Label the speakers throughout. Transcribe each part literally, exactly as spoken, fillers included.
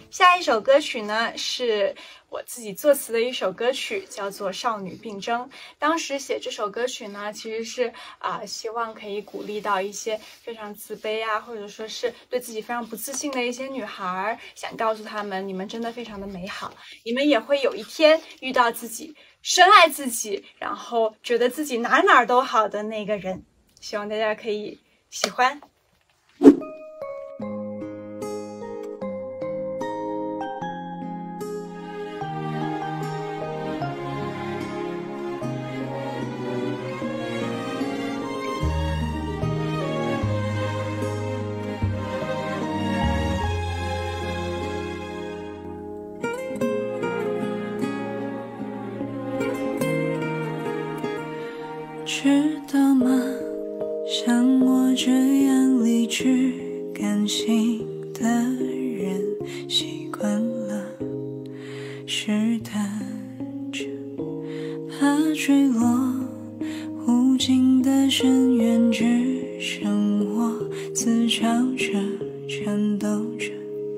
Speaker 1: 下一首歌曲呢是我自己作词的一首歌曲，叫做《少女病症》。当时写这首歌曲呢，其实是啊、呃，希望可以鼓励到一些非常自卑啊，或者说是对自己非常不自信的一些女孩，想告诉她们，你们真的非常的美好，你们也会有一天遇到自己深爱自己，然后觉得自己哪哪都好的那个人。希望大家可以喜欢。
Speaker 2: 知道吗？像我这样理智感性的人，习惯了试探着，怕坠落无尽的深渊，只剩我自嘲着颤抖着。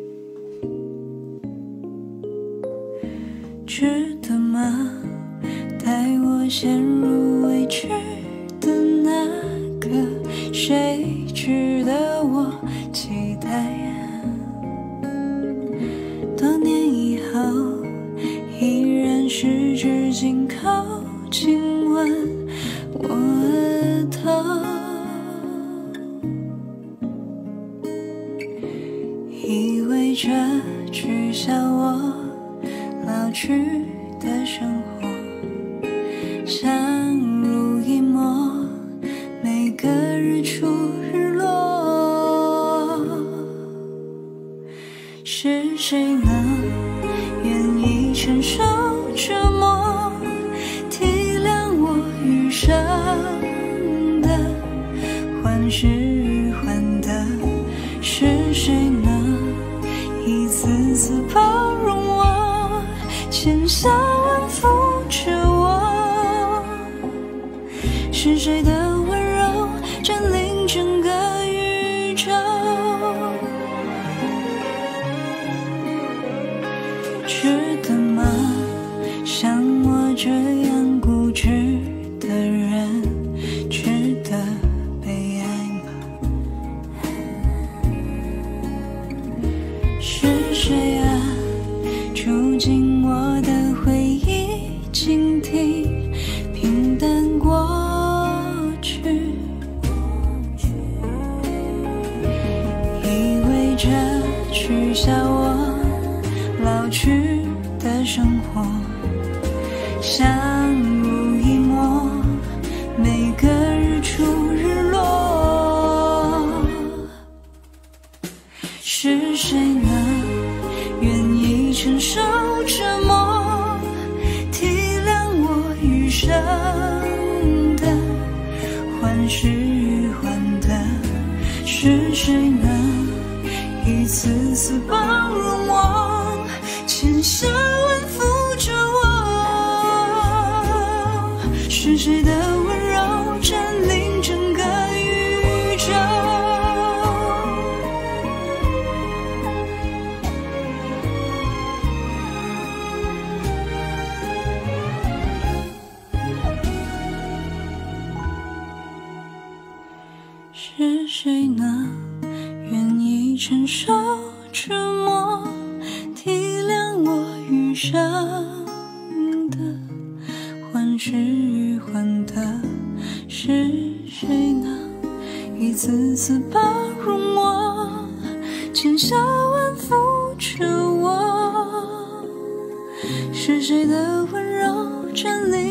Speaker 2: 知道吗？带我陷入未知的那个，谁值得我期待啊？多年以后，依然十指紧扣，亲吻我额头，意味着取消我老去的生活。相濡以沫，每个日出日落，是谁呢？愿意承受折磨，体谅我余生的患失患得，是谁呢？一次次包容我，千笑万扶着我。是谁的温柔占领整个宇宙？值得吗？像我这样固执的人，值得被爱吗？是谁啊？住进我的回忆，倾听平淡过取消我老去的生活，相濡以沫，每个日出日落，是谁呢？愿意承受折磨，体谅我余生的患失患得，是谁呢？一次次包容我，千笑万扶着我，是谁的温柔占领整个宇宙？是谁呢？愿意承受折磨，体谅我余生的患失患得，是谁呢？一次次包容我，千笑万扶着我，是谁的温柔占领